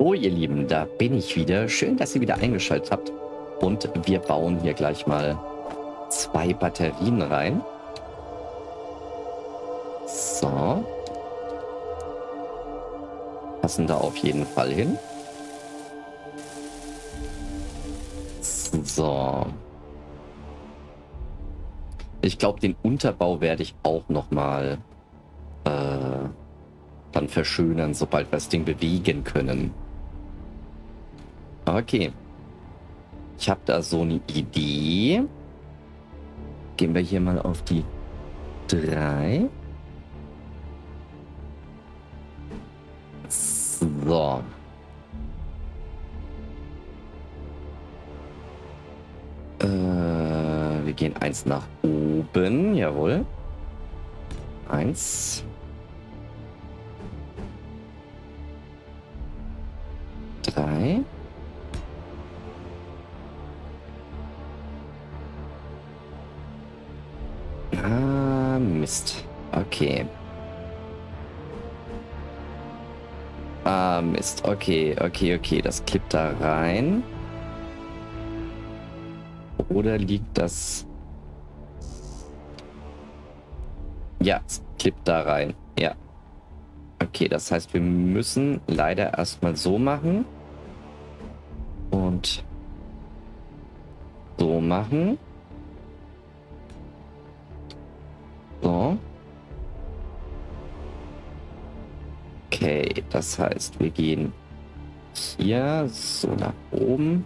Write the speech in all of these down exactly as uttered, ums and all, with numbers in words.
So, ihr Lieben, da bin ich wieder. Schön, dass ihr wieder eingeschaltet habt. Und wir bauen hier gleich mal zwei Batterien rein. So. Passen da auf jeden Fall hin. So. Ich glaube, den Unterbau werde ich auch nochmal äh, dann verschönern, sobald wir das Ding bewegen können. Okay. Ich habe da so eine Idee. Gehen wir hier mal auf die drei. So. Äh, wir gehen eins nach oben. Jawohl. Eins. Drei. Ah, Mist. Okay. Ah, Mist. Okay, okay, okay. Das klippt da rein. Oder liegt das... Ja, es klippt da rein. Ja. Okay, das heißt, wir müssen leider erstmal so machen. Und so machen. So. Okay, das heißt, wir gehen hier so nach oben.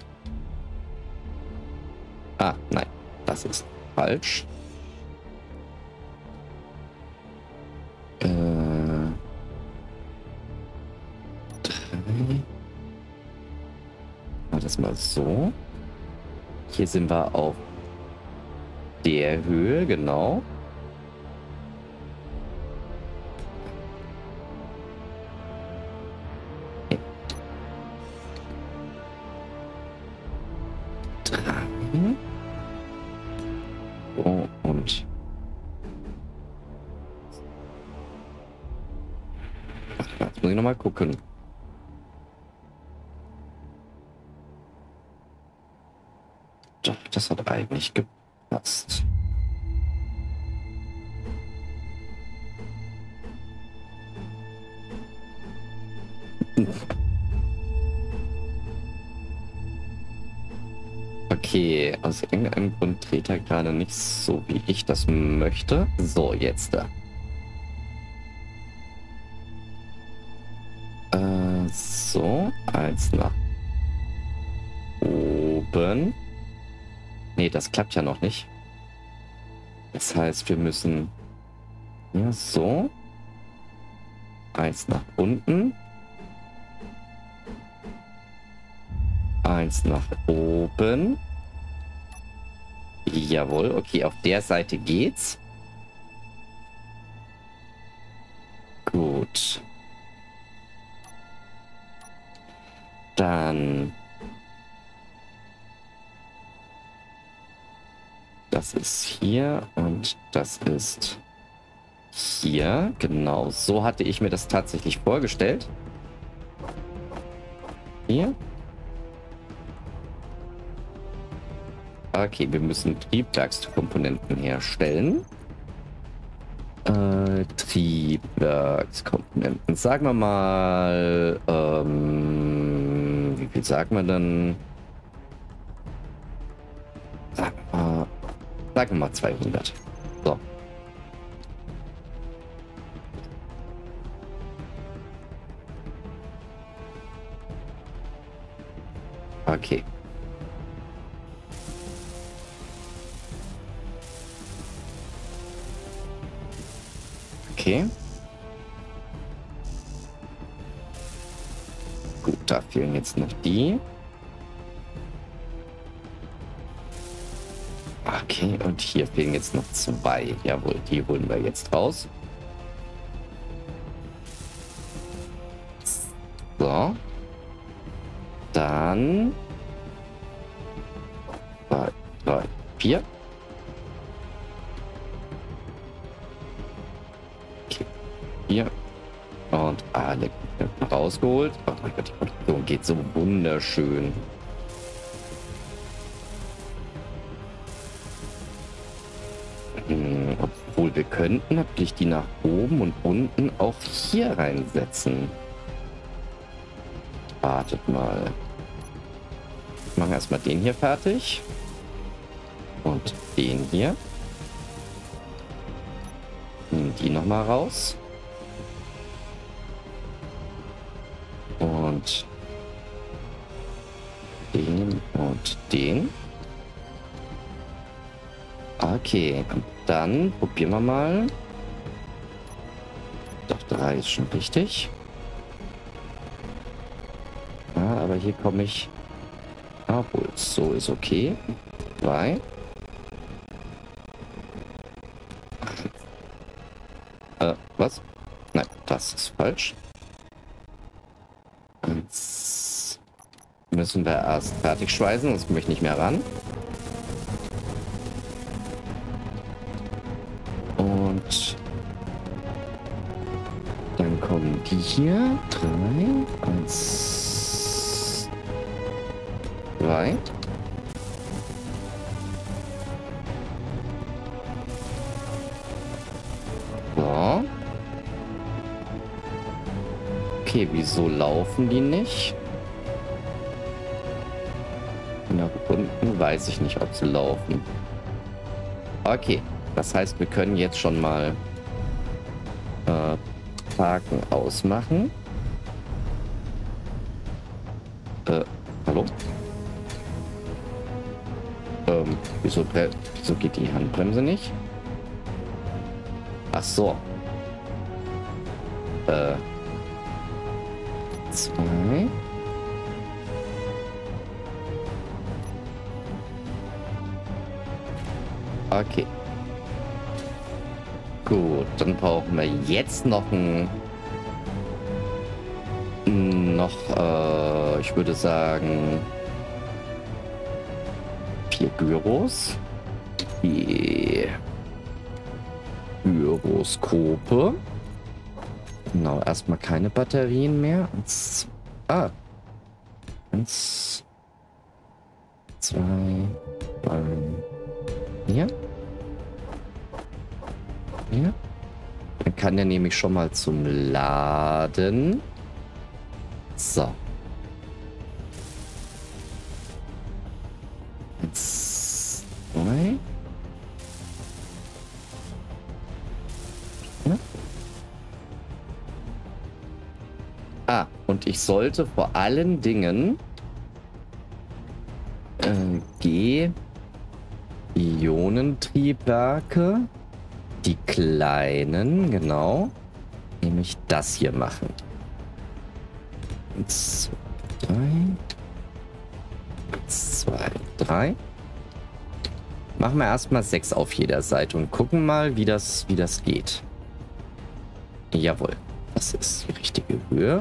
Ah, nein, das ist falsch. Äh, drei. Mal das mal so. Hier sind wir auf der Höhe, genau. So, und jetzt muss ich noch mal gucken. Doch, das hat eigentlich gepasst. Okay, aus irgendeinem Grund dreht er gerade nicht so, wie ich das möchte. So, jetzt da. Äh, so, eins nach oben. Nee, das klappt ja noch nicht. Das heißt, wir müssen ja so. Eins nach unten. Eins nach oben. Jawohl, okay, auf der Seite geht's. Gut. Dann... Das ist hier und das ist hier. Genau, so hatte ich mir das tatsächlich vorgestellt. Hier. Okay, wir müssen Triebwerkskomponenten herstellen. Äh, Triebwerkskomponenten. Sagen wir mal, ähm, wie viel sagen wir dann? Sagen wir, sagen wir mal zweihundert. So. Okay. Okay. Gut, da fehlen jetzt noch die. Okay, und hier fehlen jetzt noch zwei. Jawohl, die holen wir jetzt raus. So. Dann... Zwei, drei, vier. Okay. Hier. Und alle Rausgeholt. Oh mein Gott, die Produktion geht so wunderschön. Hm, obwohl wir könnten natürlich die nach oben und unten auch hier reinsetzen. Wartet mal. Wir machen erstmal den hier fertig. Und den hier. Nehmen die nochmal raus. Und den und den. Okay, und dann probieren wir mal. Doch, drei ist schon richtig. Ah, aber hier komme ich... Obwohl, so ist okay. Zwei. Äh, was? Nein, das ist falsch. Jetzt müssen wir erst fertig schweißen, sonst komme ich nicht mehr ran. Und dann kommen die hier. Drei. Eins. Zwei. So. Okay, wieso laufen die nicht? Nach unten weiß ich nicht, ob sie laufen. Okay, das heißt, wir können jetzt schon mal äh, Parken ausmachen. Äh, hallo? Ähm, wieso, wieso geht die Handbremse nicht? Ach so. Äh. Zwei. Okay. Gut, dann brauchen wir jetzt noch ein... Noch, äh, ich würde sagen... Vier Gyros. Die Gyroskope. Genau, erstmal keine Batterien mehr. Eins, ah. Eins, zwei, drei, hier. Hier. Dann kann der nämlich schon mal zum Laden. So. Eins, zwei. Ja. Ah, und ich sollte vor allen Dingen äh, G-Ionentriebwerke, die kleinen, genau, nämlich das hier machen. Eins, zwei, drei. Eins, zwei, drei. Machen wir erstmal sechs auf jeder Seite und gucken mal, wie das, wie das geht. Jawohl, das ist die richtige Höhe.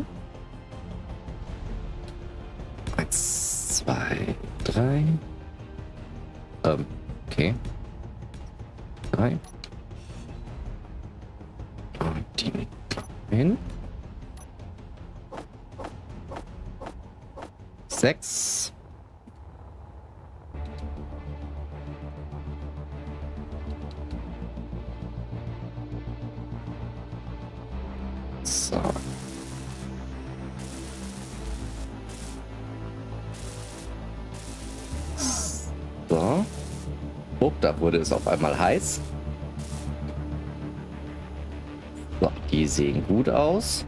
Eins, zwei, drei. Ähm, okay. Drei. Und die hin. Sechs. So. So. Oh, da wurde es auf einmal heiß. So, die sehen gut aus.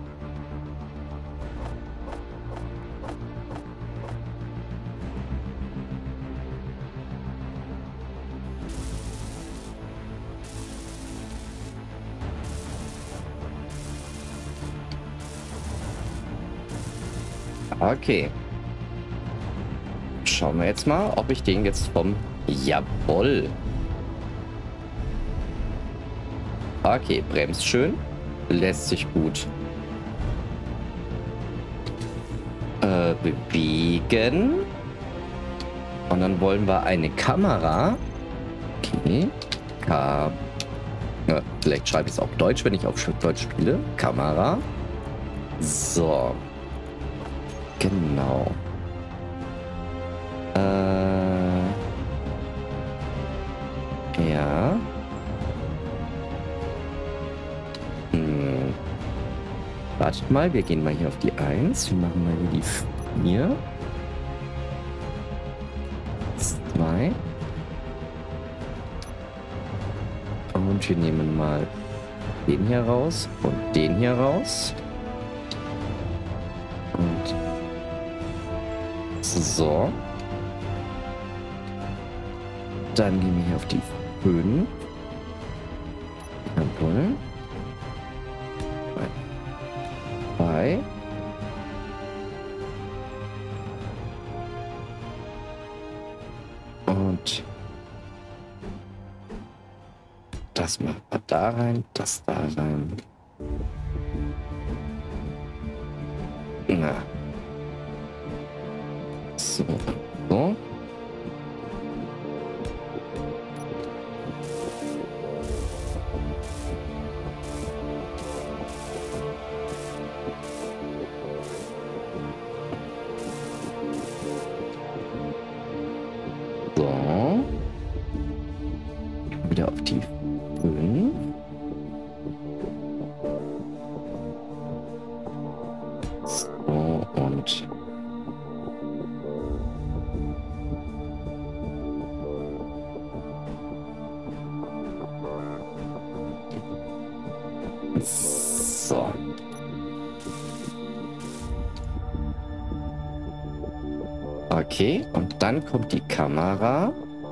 Okay. Schauen wir jetzt mal, ob ich den jetzt vom... Jawohl. Okay, bremst schön. Lässt sich gut äh, bewegen. Und dann wollen wir eine Kamera. Okay. Ka ja, vielleicht schreibe ich es auf Deutsch, wenn ich auf Deutsch spiele. Kamera. So. Genau. Äh. Ja. Hm. Wartet mal, wir gehen mal hier auf die eins. Wir machen mal hier die vier. zwei. Und wir nehmen mal den hier raus und den hier raus. Und so. Dann gehen wir hier auf die fünf. Jawohl. zwei. Und das machen wir da rein, das da rein. Na. So, so. So. Wieder auf die fünf. So, und so. Okay, und dann kommt die Kamera.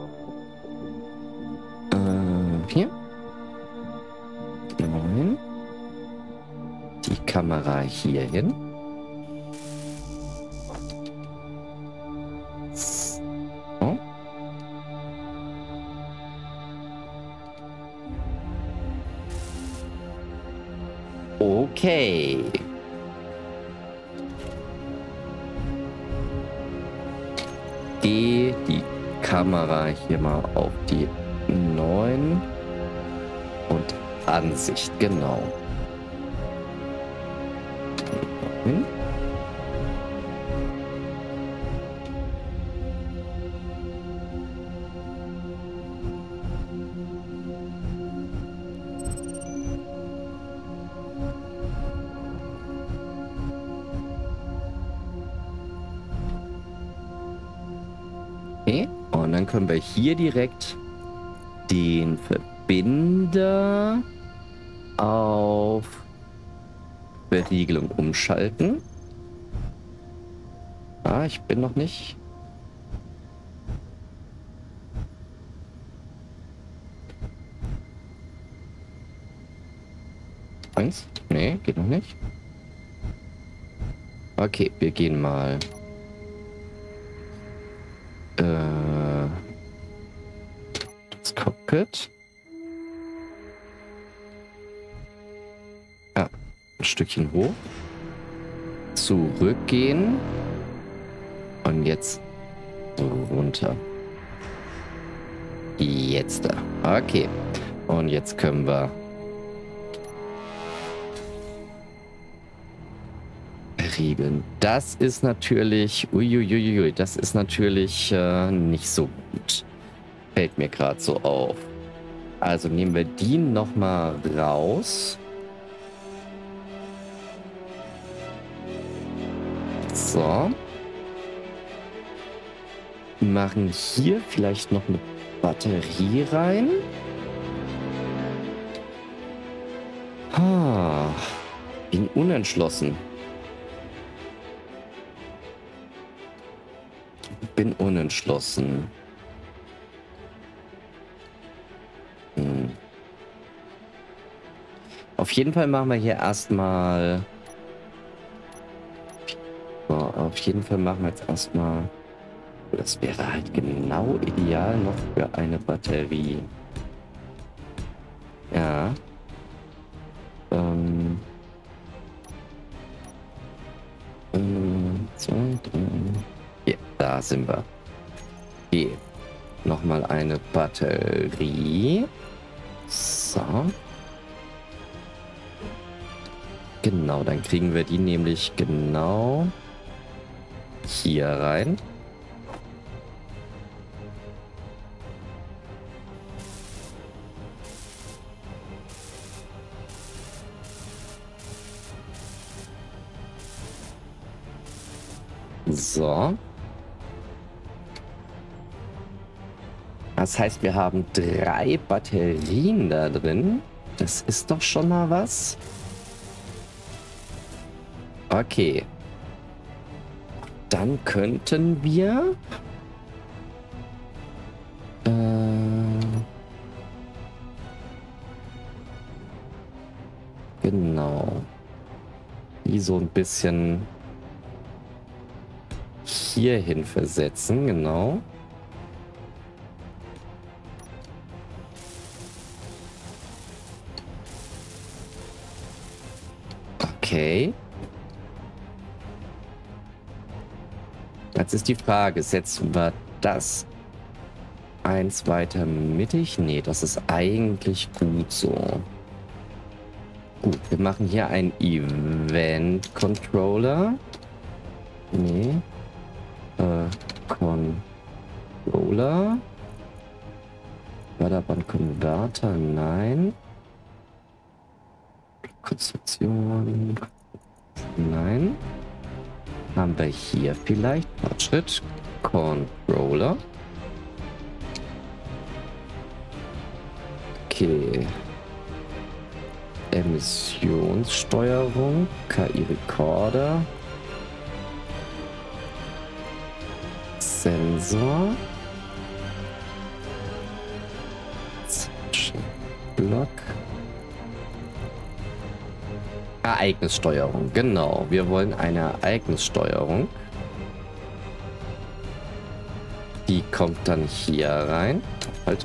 Äh, hier. neun. Die Kamera hier hin. So. Okay. Geh die Kamera hier mal auf die neun und Ansicht, genau. Hm? Okay. Und dann können wir hier direkt den Verbinder auf Beriegelung umschalten. Ah, ich bin noch nicht. Eins? Nee, geht noch nicht. Okay, wir gehen mal. Äh, das Cockpit. Ja, ein Stückchen hoch. Zurückgehen. Und jetzt runter. Jetzt da. Okay. Und jetzt können wir regeln. Das ist natürlich, uiuiui, das ist natürlich äh, nicht so gut. Fällt mir gerade so auf. Also nehmen wir die nochmal raus. So. Machen hier vielleicht noch eine Batterie rein. Ah, bin unentschlossen. Bin unentschlossen. Hm. Auf jeden Fall machen wir hier erstmal. So, auf jeden Fall machen wir jetzt erstmal. Das wäre halt genau ideal noch für eine Batterie. Ja. Ähm. Ähm, zwei, drei. Hier, da sind wir. Okay. Nochmal eine Batterie. So. Genau, dann kriegen wir die nämlich genau hier rein. So. Das heißt, wir haben drei Batterien da drin. Das ist doch schon mal was. Okay. Dann könnten wir... Äh, genau. Die so ein bisschen hierhin versetzen, genau. Okay. Jetzt ist die Frage, setzen wir das eins weiter mittig? Nee, das ist eigentlich gut so. Gut, wir machen hier einen Event-Controller. Nee. Äh, Controller. Förderband-Konverter, nein. Konstruktion. Nein. Haben wir hier vielleicht Fortschritt? Controller. Okay. Emissionssteuerung. K I-Recorder. Sensor. Block. Ereignissteuerung, genau. Wir wollen eine Ereignissteuerung. Die kommt dann hier rein. Halt.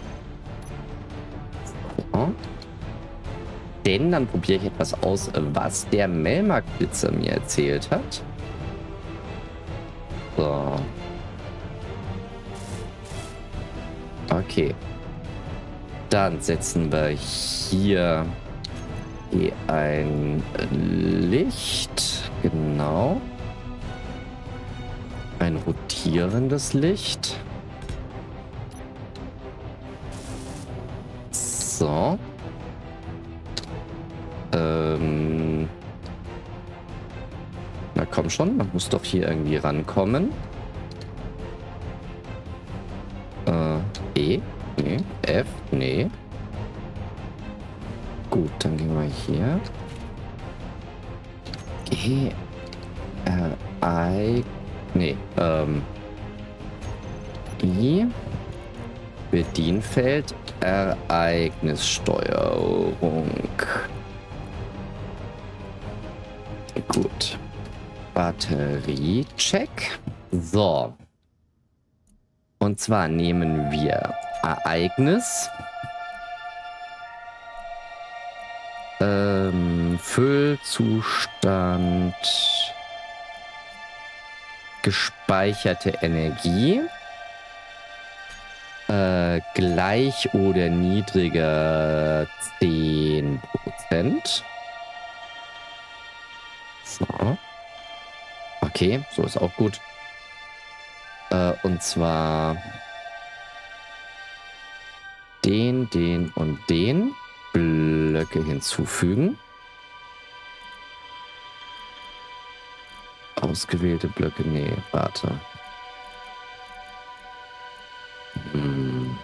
So. Denn dann probiere ich etwas aus, was der Melmark-Blitzer mir erzählt hat. So. Okay. Dann setzen wir hier ein Licht. Genau. Ein rotierendes Licht. So. Ähm. Na komm schon, man muss doch hier irgendwie rankommen. Äh, E? Nee. F? Nee. Gut, dann gehen wir hier. G. R. I. Nee, ähm. I. Bedienfeld. Ereignissteuerung. Gut. Batteriecheck. So. Und zwar nehmen wir Ereignis. Ähm, Füllzustand. Gespeicherte Energie. Äh, gleich oder niedriger zehn Prozent. So. Okay, so ist auch gut. Äh, und zwar den, den und den. Blöcke hinzufügen. Ausgewählte Blöcke. Nee, warte. Hm.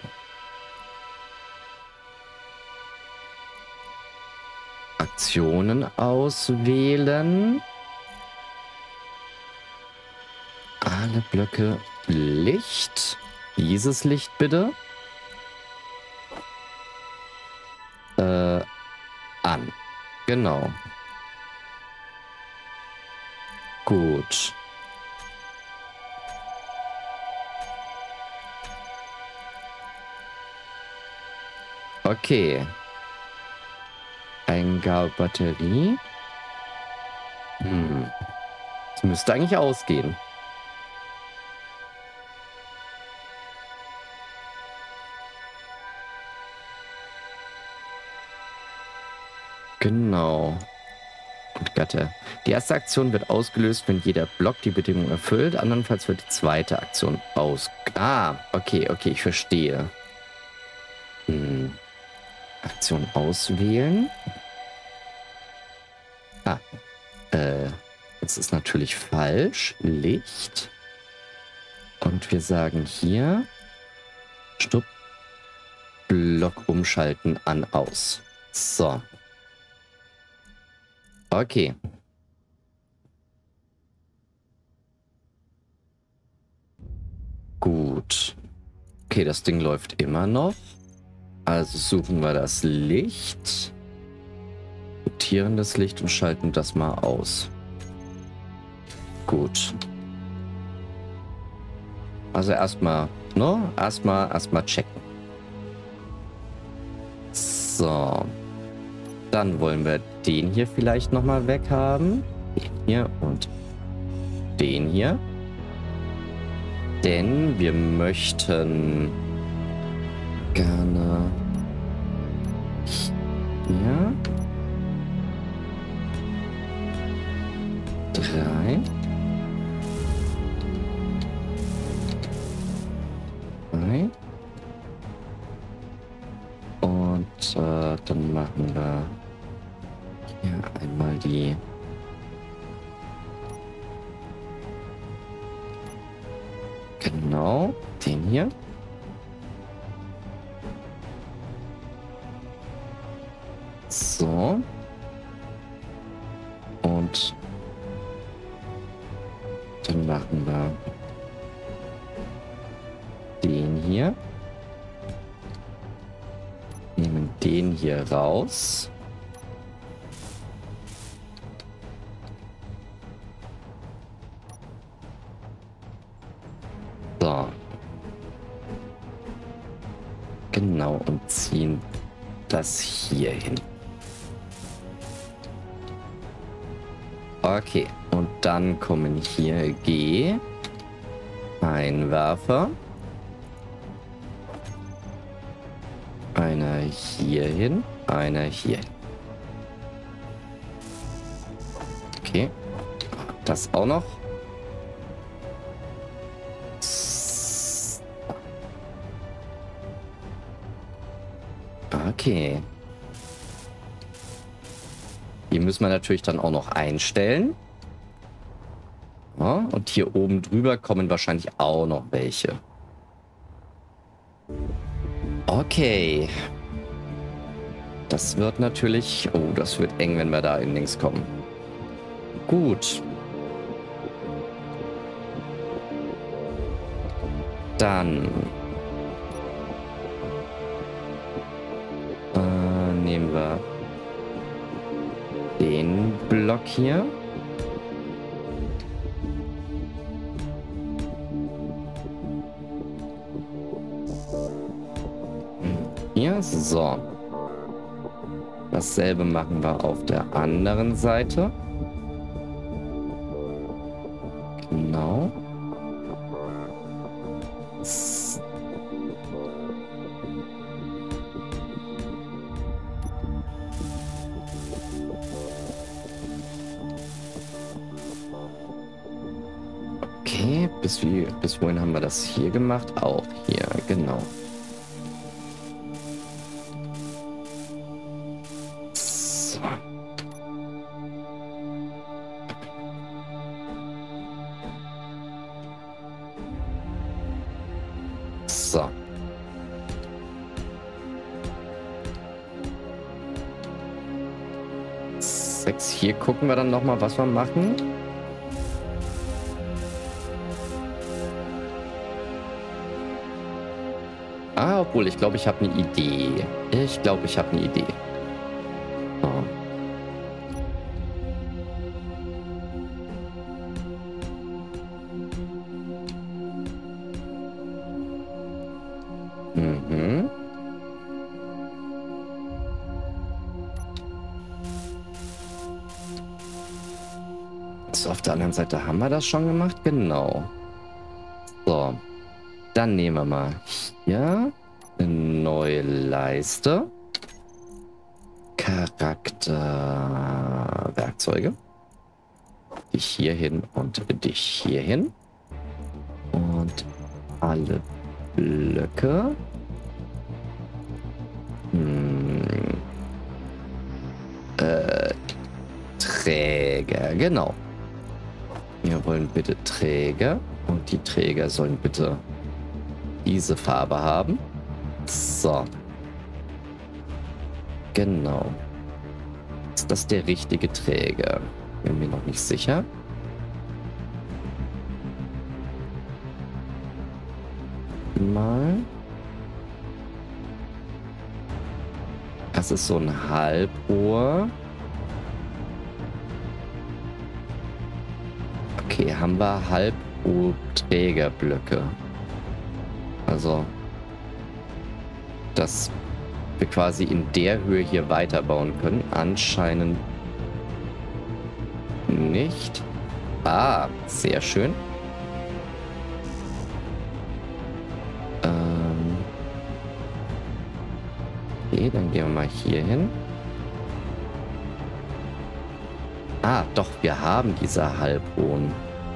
Aktionen auswählen. Alle Blöcke Licht. Dieses Licht bitte. Äh, an. Genau. Gut. Okay. Eingabebatterie. Hm. Das müsste eigentlich ausgehen. Genau. Gatte. Die erste Aktion wird ausgelöst, wenn jeder Block die Bedingung erfüllt. Andernfalls wird die zweite Aktion aus... Ah, okay, okay, ich verstehe. Hm. Aktion auswählen. Ah, äh, das ist natürlich falsch. Licht. Und wir sagen hier... Stopp. Block umschalten an, aus. So. Okay. Gut. Okay, das Ding läuft immer noch. Also suchen wir das Licht. Rotierendes Licht und schalten das mal aus. Gut. Also erstmal, ne? Erstmal, erstmal checken. So. Dann wollen wir den hier vielleicht nochmal weghaben. Den hier und den hier. Denn wir möchten gerne hier drei. Drei. Und äh, dann machen wir hier einmal die genau, den hier. So. Und dann machen wir den hier. Nehmen den hier raus. So. Genau, und ziehen das hier hin. Okay, und dann kommen hier G, Einwerfer, einer hier hin, einer hier. Okay, das auch noch. Okay. Die müssen wir natürlich dann auch noch einstellen. Ja, und hier oben drüber kommen wahrscheinlich auch noch welche. Okay. Das wird natürlich... Oh, das wird eng, wenn wir da in links kommen. Gut. Dann... Äh, nehmen wir... den Block hier. Hier, so. Dasselbe machen wir auf der anderen Seite. Genau. Okay, bis, wie, bis wohin haben wir das hier gemacht? Auch hier, genau. So. So. Sechs, hier gucken wir dann nochmal, was wir machen. Ah, obwohl, ich glaube, ich habe eine Idee. Ich glaube, ich habe eine Idee. Oh. Mhm. So, auf der anderen Seite haben wir das schon gemacht. Genau. So. Dann nehmen wir mal hier eine neue Leiste. Charakterwerkzeuge. Dich hierhin und dich hierhin. Und alle Blöcke. Hm. Äh, Träger, genau. Wir wollen bitte Träger. Und die Träger sollen bitte diese Farbe haben. So. Genau. Ist das der richtige Träger? Bin mir noch nicht sicher. Mal. Das ist so ein Halbohr. Okay, haben wir Halbohr-Trägerblöcke. Also, dass wir quasi in der Höhe hier weiterbauen können. Anscheinend nicht. Ah, sehr schön. Ähm okay, dann gehen wir mal hier hin. Ah, doch, wir haben diese halbhohen.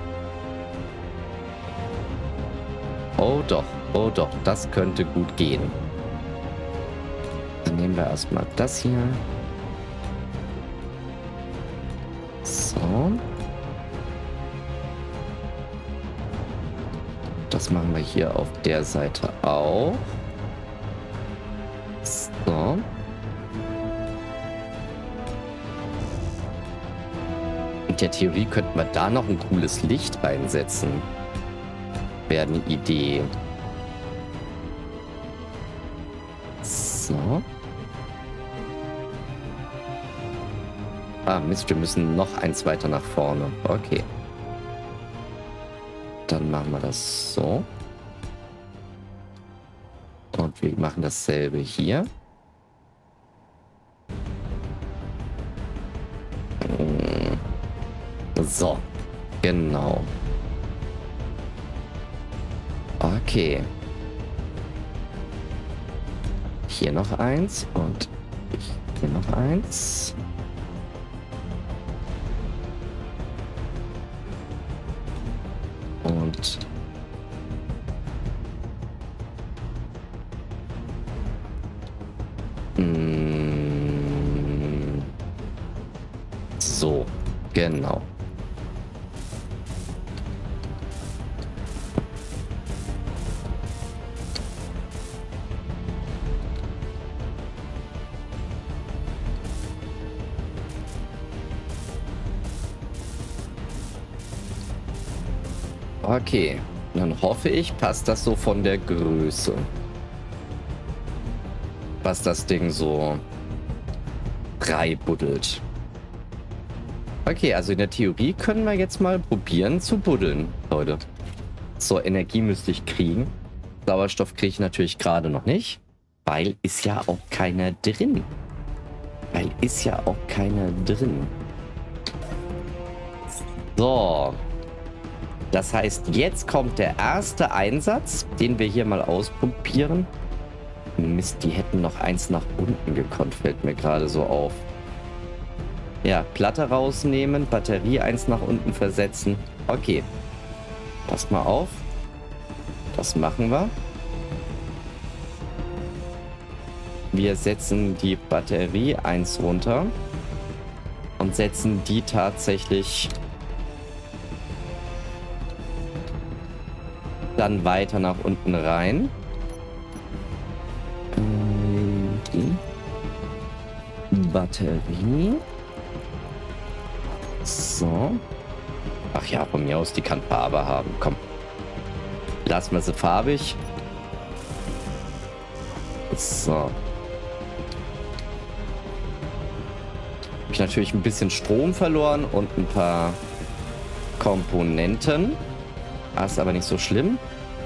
Oh doch, oh doch, das könnte gut gehen. Dann nehmen wir erstmal das hier. So. Das machen wir hier auf der Seite auch. So. In der Theorie könnten wir da noch ein cooles Licht reinsetzen. Wäre eine Idee. So. Ah, Mist, wir müssen noch eins weiter nach vorne. Okay. Dann machen wir das so. Und wir machen dasselbe hier. So. Genau. Okay. Hier noch eins und hier noch eins. Und mm, so, genau. Okay, dann hoffe ich, passt das so von der Größe. Was das Ding so reinbuddelt. Okay, also in der Theorie können wir jetzt mal probieren zu buddeln, Leute. So, Energie müsste ich kriegen. Sauerstoff kriege ich natürlich gerade noch nicht, weil ist ja auch keiner drin. Weil ist ja auch keiner drin. So. Das heißt, jetzt kommt der erste Einsatz, den wir hier mal ausprobieren. Mist, die hätten noch eins nach unten gekonnt, fällt mir gerade so auf. Ja, Platte rausnehmen, Batterie eins nach unten versetzen. Okay. Pass mal auf. Das machen wir. Wir setzen die Batterie eins runter und setzen die tatsächlich dann weiter nach unten rein. Die Batterie. So. Ach ja, von mir aus, die kann Farbe haben. Komm. Lassen wir sie farbig. So. Habe ich natürlich ein bisschen Strom verloren und ein paar Komponenten. Das ist aber nicht so schlimm.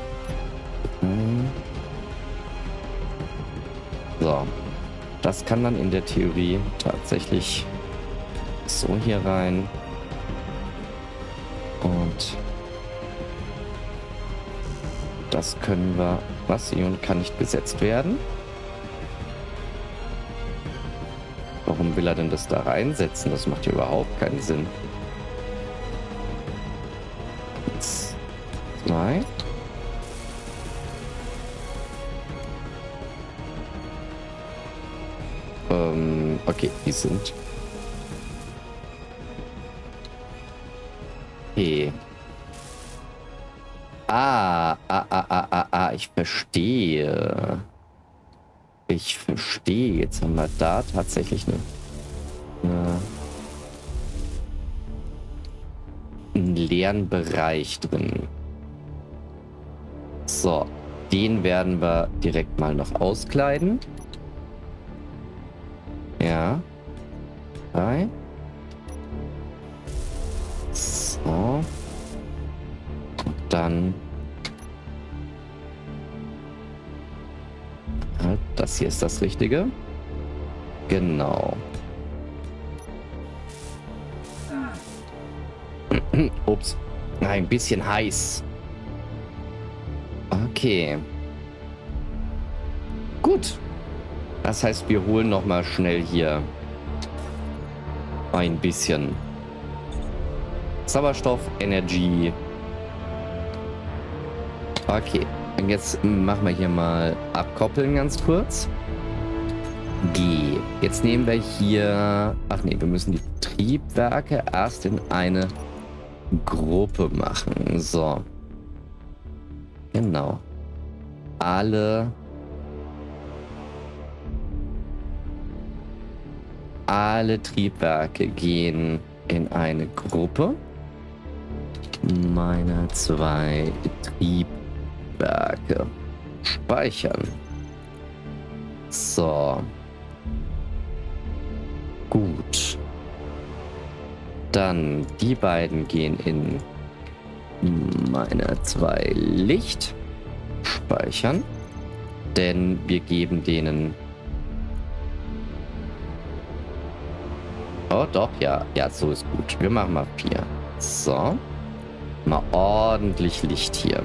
So. Das kann dann in der Theorie tatsächlich so hier rein. Und das können wir... Was? Ion kann nicht besetzt werden. Warum will er denn das da reinsetzen? Das macht ja überhaupt keinen Sinn. Eins, zwei. Ähm, okay, die sind... Okay. Ah, ah, ah, ah, ah, ah, ich verstehe. Ich verstehe. Jetzt haben wir da tatsächlich eine, eine, einen leeren Bereich drin. So, den werden wir direkt mal noch auskleiden. Ja. Drei. So. Und dann... Das hier ist das Richtige. Genau. Ups. Ein bisschen heiß. Okay. Gut. Das heißt, wir holen noch mal schnell hier ein bisschen Sauerstoff, Energy. Okay. Und jetzt machen wir hier mal abkoppeln ganz kurz. G. Jetzt nehmen wir hier... Ach nee, wir müssen die Triebwerke erst in eine Gruppe machen. So. Genau. Alle... Alle Triebwerke gehen in eine Gruppe. Meine zwei Triebwerke. Speichern. So. Gut. Dann die beiden gehen in meine zwei Licht. Speichern. Denn wir geben denen... Oh, doch, ja. Ja, so ist gut. Wir machen mal vier. So. Mal ordentlich Licht hier.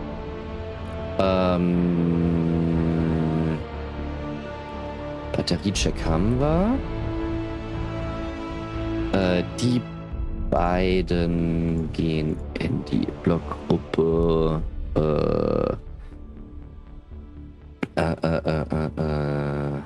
Ähm... Batteriecheck haben wir. Äh, die beiden gehen in die Blockgruppe. Äh... Äh, äh, äh, äh, äh...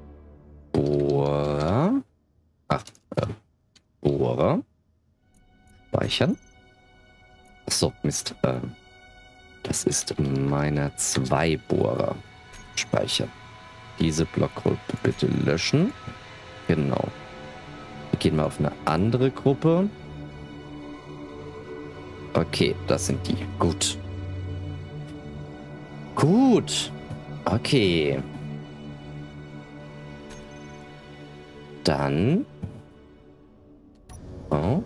Bohrer. Ach, äh, Bohrer. Speichern. Achso, Mist. Äh, das ist meiner zwei Bohrer. Speichern. Diese Blockgruppe bitte löschen. Genau. Wir gehen mal auf eine andere Gruppe. Okay, das sind die. Gut. Gut. Okay. Dann... Oh.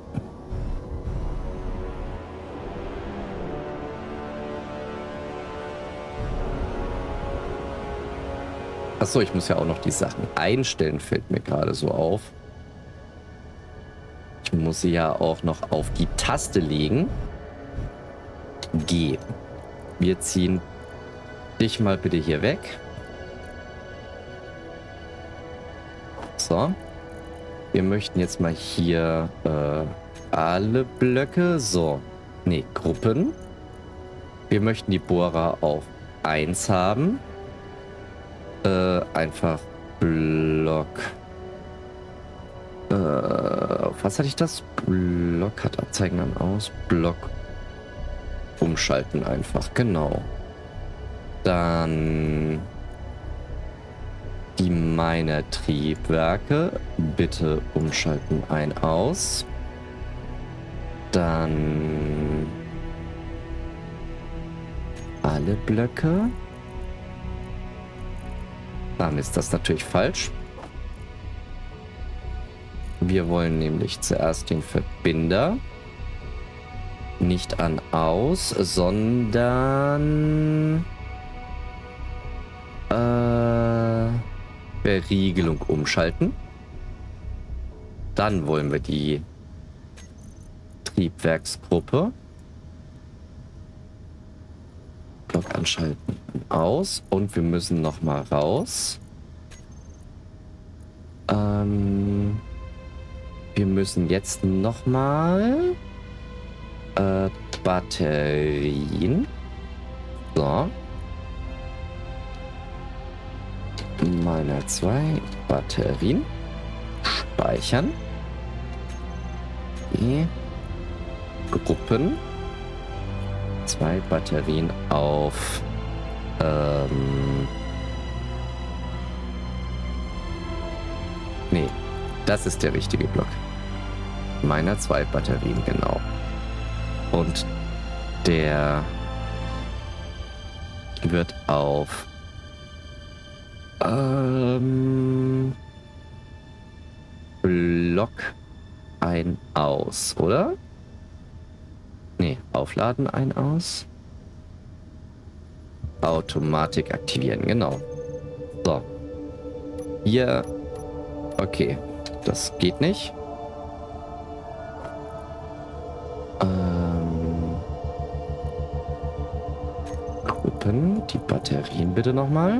Achso, ich muss ja auch noch die Sachen einstellen, fällt mir gerade so auf. Ich muss sie ja auch noch auf die Taste legen. G. Wir ziehen dich mal bitte hier weg. So. Wir möchten jetzt mal hier äh, alle Blöcke, so, nee, Gruppen. Wir möchten die Bohrer auf eins haben. Äh, einfach Block. Äh, auf was hatte ich das? Block hat Abzeichen an aus. Block umschalten einfach, genau. Dann... Die meine Triebwerke bitte umschalten ein aus. Dann alle Blöcke. Dann ist das natürlich falsch. Wir wollen nämlich zuerst den Verbinder nicht an aus, sondern äh Verriegelung umschalten. Dann wollen wir die Triebwerksgruppe. Block anschalten. Aus. Und wir müssen noch mal raus. Ähm Wir müssen jetzt nochmal äh, Batterien. So. Meiner zwei Batterien. Speichern. Die Gruppen. Zwei Batterien auf ähm, nee, das ist der richtige Block. Meiner zwei Batterien, genau. Und der wird auf ähm, Block ein aus, oder? Nee, aufladen ein aus. Automatik aktivieren, genau. So. Hier. Okay. Das geht nicht. Ähm. Gruppen. Die Batterien bitte nochmal.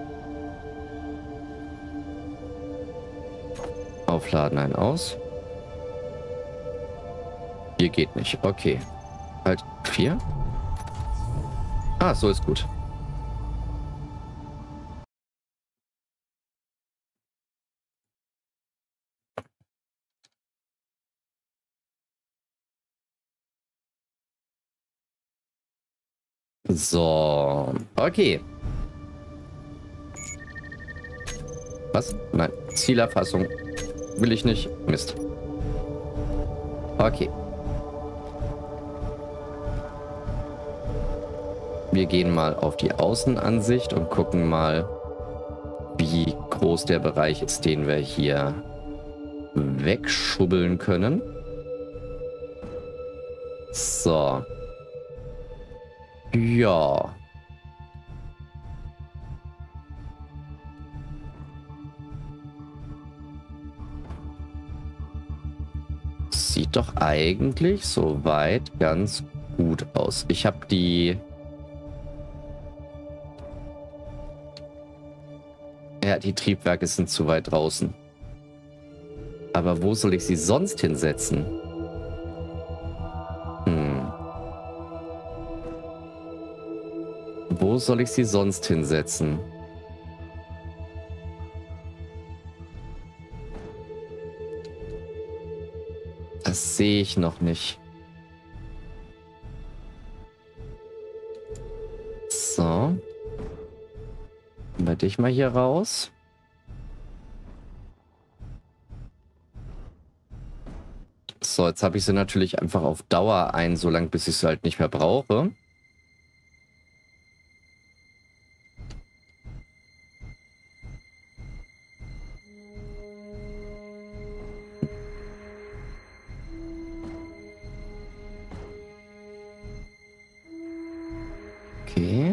Aufladen ein aus. Hier geht nicht. Okay. Halt vier. Ah, so ist gut. So. Okay. Was? Nein. Zielerfassung. Will ich nicht. Mist. Okay. Wir gehen mal auf die Außenansicht und gucken mal, wie groß der Bereich ist, den wir hier wegschubbeln können. So. Ja. Sieht doch eigentlich soweit ganz gut aus. Ich habe die... Ja, die Triebwerke sind zu weit draußen. Aber wo soll ich sie sonst hinsetzen? Hm. Wo soll ich sie sonst hinsetzen? Das sehe ich noch nicht. So. Bei dich mal hier raus. So, jetzt habe ich sie natürlich einfach auf Dauer ein, so lange bis ich sie halt nicht mehr brauche. Okay.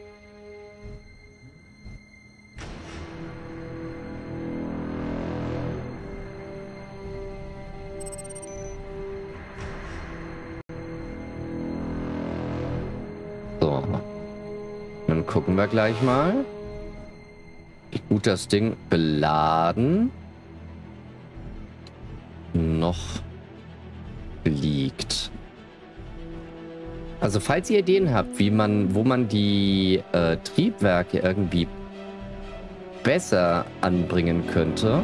So. Dann gucken wir gleich mal, wie gut das Ding beladen noch liegt. Also falls ihr Ideen habt, wie man, wo man die äh, Triebwerke irgendwie besser anbringen könnte.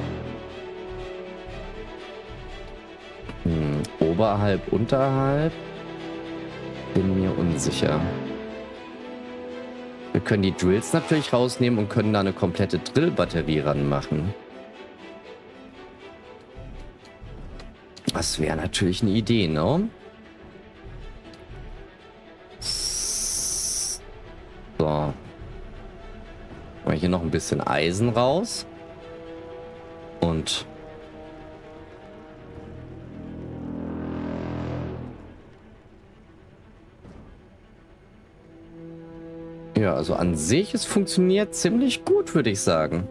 Hm, oberhalb, unterhalb. Bin mir unsicher. Wir können die Drills natürlich rausnehmen und können da eine komplette Drillbatterie ranmachen. Das wäre natürlich eine Idee, ne? So. Mal hier noch ein bisschen Eisen raus. Und ja, also an sich, es funktioniert ziemlich gut, würde ich sagen.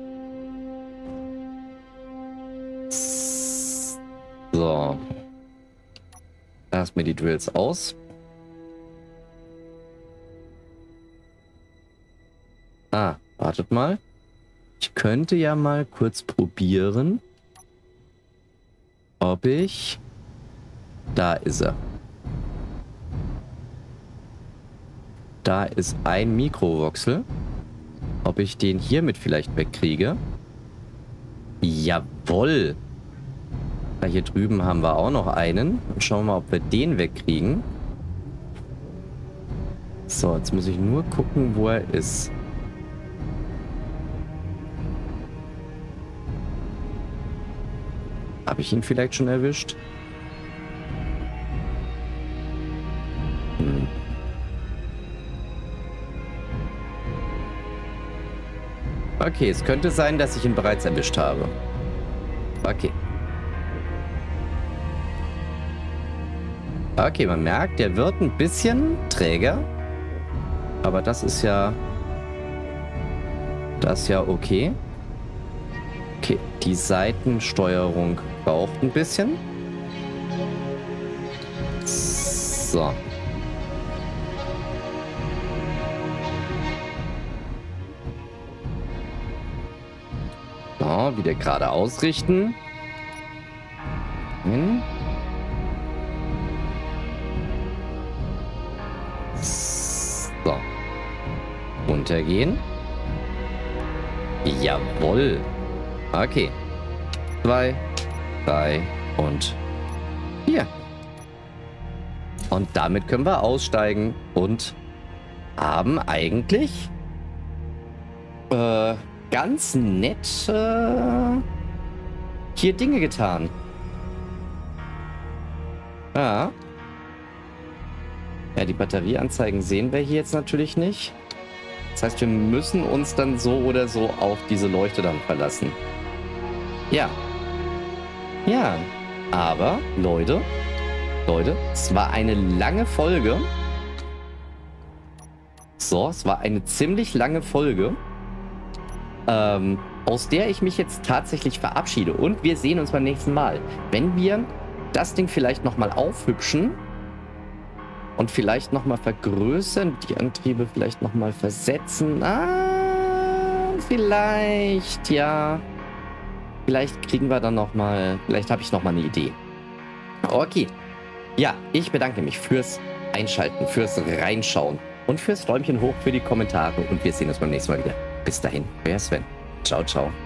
So. Lass mir die Drills aus. Ah, wartet mal. Ich könnte ja mal kurz probieren, ob ich... Da ist er. Da ist ein Mikrovoxel. Ob ich den hiermit vielleicht wegkriege? Jawohl. Da hier drüben haben wir auch noch einen. Und schauen wir mal, ob wir den wegkriegen. So, jetzt muss ich nur gucken, wo er ist. Habe ich ihn vielleicht schon erwischt? Hm. Okay, es könnte sein, dass ich ihn bereits erwischt habe. Okay. Okay, man merkt, der wird ein bisschen träger. Aber das ist ja... Das ist ja okay. Okay, die Seitensteuerung braucht ein bisschen. So. So, wieder gerade ausrichten. Hin. So. Runtergehen. Jawohl. Okay. Zwei, drei und vier. Und damit können wir aussteigen und haben eigentlich äh, ganz nett äh, hier Dinge getan. Ja. Ja, die Batterieanzeigen sehen wir hier jetzt natürlich nicht. Das heißt, wir müssen uns dann so oder so auf diese Leuchte dann verlassen. Ja. Ja. Aber, Leute, Leute, es war eine lange Folge. So, es war eine ziemlich lange Folge, ähm, aus der ich mich jetzt tatsächlich verabschiede. Und wir sehen uns beim nächsten Mal. Wenn wir das Ding vielleicht nochmal aufhübschen und vielleicht nochmal vergrößern, die Antriebe vielleicht nochmal versetzen. Ah, vielleicht, ja. Vielleicht kriegen wir dann nochmal, vielleicht habe ich nochmal eine Idee. Okay. Ja, ich bedanke mich fürs Einschalten, fürs Reinschauen und fürs Däumchen hoch für die Kommentare. Und wir sehen uns beim nächsten Mal wieder. Bis dahin, euer Sven. Ciao, ciao.